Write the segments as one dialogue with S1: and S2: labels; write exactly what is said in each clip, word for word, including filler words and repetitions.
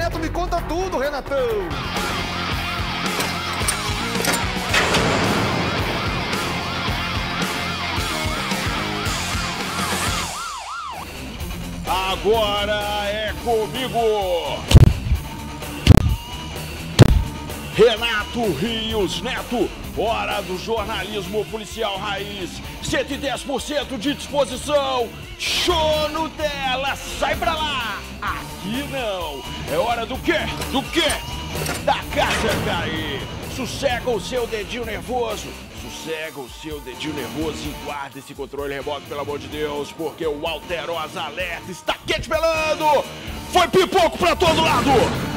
S1: Neto, me conta tudo, Renatão.
S2: Agora é comigo, Renato Rios Neto, hora do jornalismo policial raiz, cento e dez por cento de disposição, show no tela, sai pra lá, aqui não, é hora do quê? Do quê? Da casa cair, sossega o seu dedinho nervoso, sossega o seu dedinho nervoso e guarda esse controle remoto, pelo amor de Deus, porque o Alterosa Alerta está quente pelando, foi pipoco pra todo lado!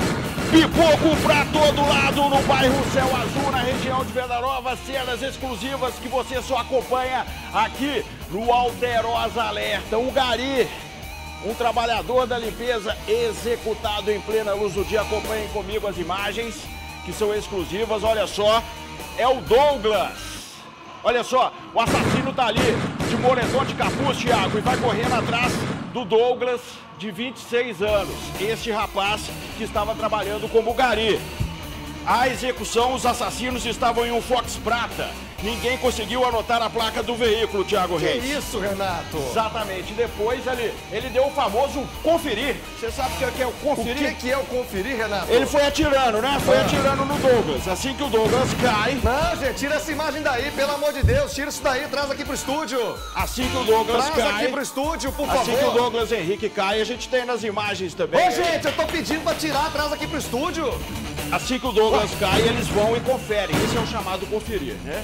S2: Pipoco pra todo lado no bairro Céu Azul, na região de Venda Nova, cenas exclusivas que você só acompanha aqui no Alterosa Alerta. Um gari, um trabalhador da limpeza executado em plena luz do dia. Acompanhem comigo as imagens que são exclusivas. Olha só, é o Douglas. Olha só, o assassino tá ali de moletom de capuz, Thiago, e vai correndo atrás do Douglas, de vinte e seis anos, este rapaz que estava trabalhando como gari. A execução, os assassinos estavam em um Fox Prata. Ninguém conseguiu anotar a placa do veículo, Thiago Reis.
S1: Que isso, Renato?
S2: Exatamente. Depois ele, ele deu o famoso conferir. Você sabe o que é o conferir?
S1: O que, que é o conferir, Renato?
S2: Ele foi atirando, né? Foi
S1: ah.
S2: atirando no Douglas. Assim que o Douglas cai...
S1: Não, gente, tira essa imagem daí, pelo amor de Deus. Tira isso daí, traz aqui pro estúdio.
S2: Assim que o Douglas
S1: traz
S2: cai...
S1: Traz aqui pro estúdio, por
S2: assim
S1: favor.
S2: Assim que o Douglas Henrique cai, a gente tem nas imagens também.
S1: Ô, gente, eu tô pedindo pra tirar, traz aqui pro estúdio.
S2: Assim que o Douglas Ué. cai, eles vão e conferem. Esse é o chamado conferir, né?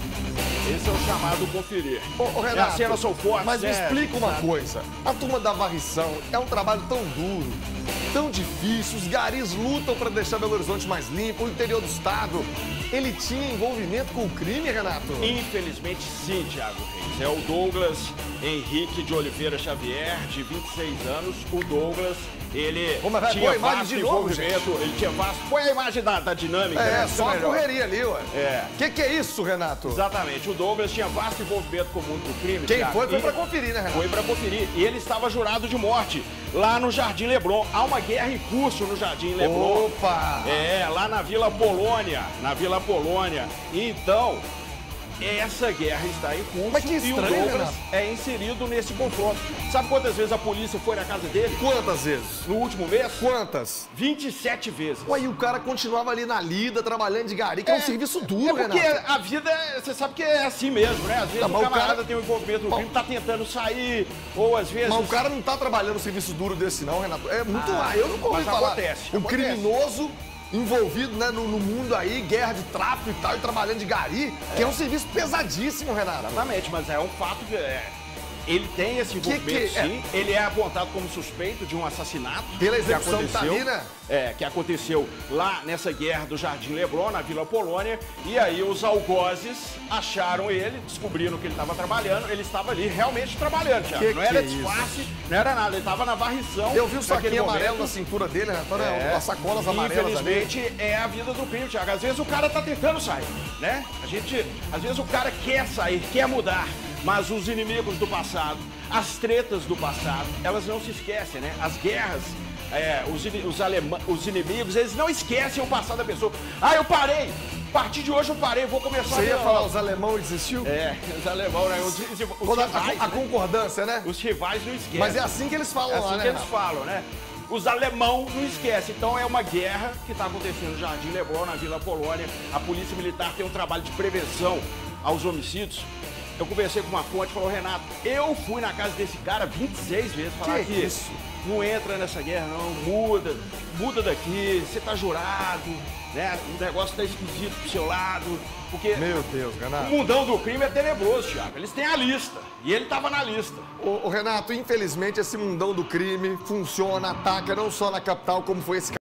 S2: Esse é o chamado conferir.
S1: Ô, ô Renato,
S2: as cenas são fortes,
S1: mas me
S2: é,
S1: explica uma
S2: sabe?
S1: coisa. A turma da varrição é um trabalho tão duro, tão difícil. Os garis lutam para deixar Belo Horizonte mais limpo, o interior do estado. Ele tinha envolvimento com o crime, Renato?
S2: Infelizmente sim, Thiago Reis. É o Douglas Henrique de Oliveira Xavier, de vinte e seis anos. O Douglas, ele
S1: Como é,
S2: tinha
S1: vasto
S2: de envolvimento. Novo, ele tinha vasto... Põe a imagem da, da dinâmica.
S1: É,
S2: né?
S1: só a correria ali, ué.
S2: É.
S1: O que, que é isso, Renato?
S2: Exatamente. O Douglas tinha vasto envolvimento com o mundo do crime.
S1: Quem
S2: Thiago.
S1: foi, foi
S2: e
S1: pra conferir, né, Renato?
S2: Foi pra conferir. E ele estava jurado de morte lá no Jardim Leblon. Há uma guerra em curso no Jardim Leblon.
S1: Opa!
S2: É, lá na Vila Polônia. Na Vila Polônia. Então, essa guerra está em curso.
S1: Mas que estranho,
S2: e o Douglas
S1: Renato.
S2: é inserido nesse confronto. Sabe quantas vezes a polícia foi na casa dele?
S1: Quantas vezes?
S2: No último mês?
S1: Quantas?
S2: vinte e sete vezes.
S1: Ué, e o cara continuava ali na lida, trabalhando de gari, que é, é um serviço duro,
S2: é porque
S1: Renato.
S2: a vida, você sabe que é assim mesmo, né? Às vezes
S1: tá,
S2: o camarada
S1: cara...
S2: tem um envolvimento no crime, tá tentando sair, ou às vezes...
S1: Mas o cara não tá trabalhando um serviço duro desse não, Renato. É muito ah, eu não ouvi falar.
S2: Acontece,
S1: um
S2: acontece.
S1: criminoso envolvido, né, no, no mundo aí, guerra de tráfico e tal, e trabalhando de gari, é. que é um serviço pesadíssimo, Renato.
S2: Exatamente, mas é um fato que é, ele tem esse envolvimento,
S1: que que,
S2: sim.
S1: É?
S2: Ele é apontado como suspeito de um assassinato.
S1: Pela execução
S2: que aconteceu,
S1: tá ali, né?
S2: É, que aconteceu lá nessa guerra do Jardim Leblon, na Vila Polônia. E aí os algozes acharam ele, descobriram que ele estava trabalhando. Ele estava ali realmente trabalhando, Thiago.
S1: Que
S2: não era
S1: que é
S2: disfarce, não era nada. Ele estava na varrição.
S1: Eu vi o saquinho amarelo
S2: momento.
S1: na cintura dele, né?
S2: É,
S1: as sacolas amarelas ali.
S2: Infelizmente, é a vida do crime, Thiago. Às vezes o cara tá tentando sair, né? A gente, às vezes o cara quer sair, quer mudar. Mas os inimigos do passado, as tretas do passado, elas não se esquecem, né? As guerras, é, os, os, alema, os inimigos, eles não esquecem o passado da pessoa. Ah, eu parei! A partir de hoje eu parei, vou começar
S1: Você
S2: a...
S1: ia falar os alemão e desistiu?
S2: É, os alemão, né? Os, os, os
S1: a,
S2: rivais,
S1: a, a
S2: né?
S1: concordância, né?
S2: Os rivais não esquecem.
S1: Mas é assim que eles falam
S2: é assim
S1: lá, né?
S2: que eles falam, né? Os alemão não esquecem. Então é uma guerra que está acontecendo no Jardim Leblon, na Vila Polônia. A Polícia Militar tem um trabalho de prevenção aos homicídios. Eu conversei com uma fonte e falou, Renato, eu fui na casa desse cara vinte e seis vezes falar que, que isso? Não entra nessa guerra não, muda, muda daqui, você tá jurado, né? O negócio tá esquisito pro seu lado, porque
S1: Meu Deus, Renato.
S2: O mundão do crime é tenebroso, Thiago. Eles têm a lista, e ele tava na lista.
S1: Ô, ô Renato, infelizmente esse mundão do crime funciona, ataca não só na capital, como foi esse